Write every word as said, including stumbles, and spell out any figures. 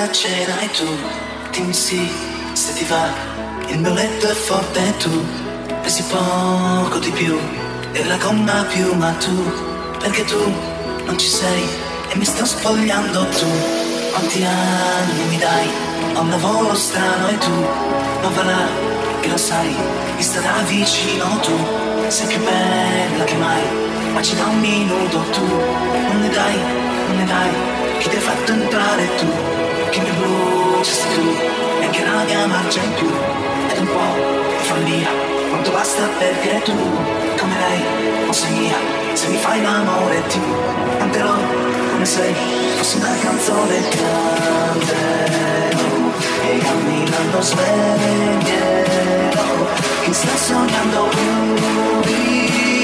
a cena e tu dimmi sì, se ti va. Il mio letto è forte e tu pesi poco di più della gomma più, ma tu, perché tu non ci sei e mi sto spogliando tu. Quanti anni mi dai? Ho un lavoro strano e tu non va là, che lo sai, mi sta da vicino tu. Sei più bella che mai, ma ci da un minuto tu. Non ne dai, non ne dai, chi ti ha fatto entrare tu? Che mi bruci sei tu, e anche la mia marcia in più. Ed un po' di follia, quanto basta perché tu, come lei, non sei mia. Se mi fai l'amore ti canterò come sei, fosse una canzone. Canterò e camminando sveglierò chi sta sognando lui.